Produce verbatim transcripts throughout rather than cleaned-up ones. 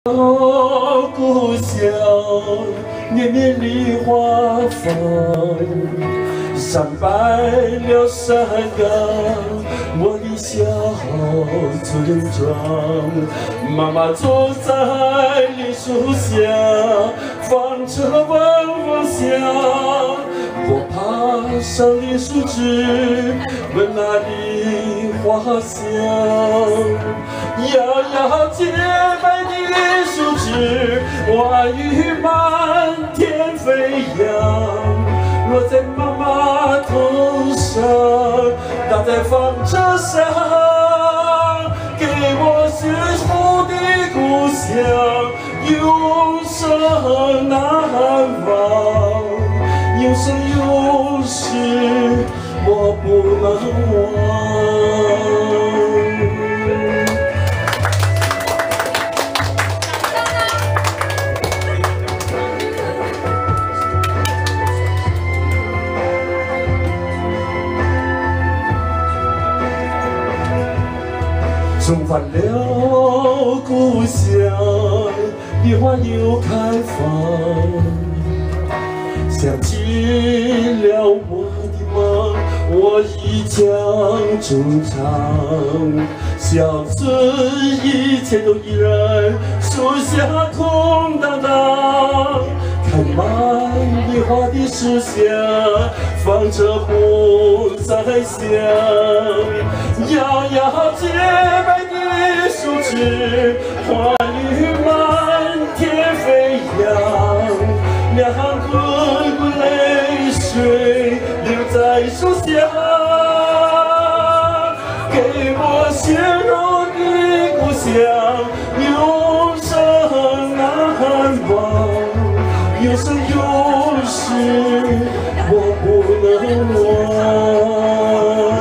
故乡，年年梨花放，山白了山岗，我的小村庄。妈妈坐在梨树下，放着晚风响。我爬上梨树枝，闻那梨花香。 摇摇洁白的树枝，花雨满天飞扬，落在妈妈头上，打在纺车上，给我幸福的故乡，永生难忘，有生有世我不能忘。 重返了故乡，梨花又开放，想起了我的梦，我一将衷肠。小村一切都依然，树下空荡荡，开满梨花的树下，放着不再香，摇摇洁白。 树枝，花雨满天飞扬，两滚滚泪水流在树下，给我鲜肉的故乡，永生难忘，有生有世我不能忘。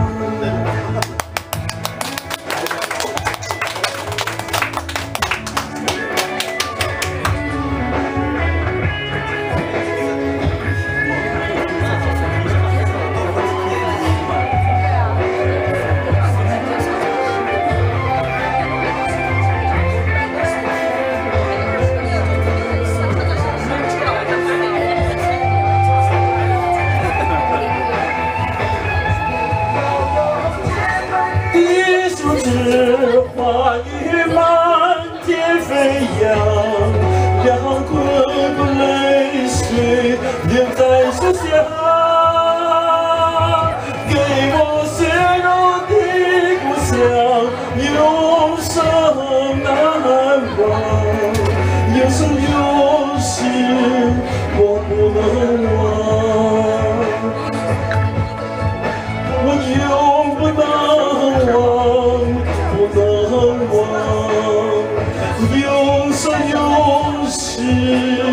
花雨满天飞扬，两滚滚泪水流在树下，给我鲜肉的故乡，永生难忘，有生有世我不能忘，我永不能忘。 不能忘，有生有世。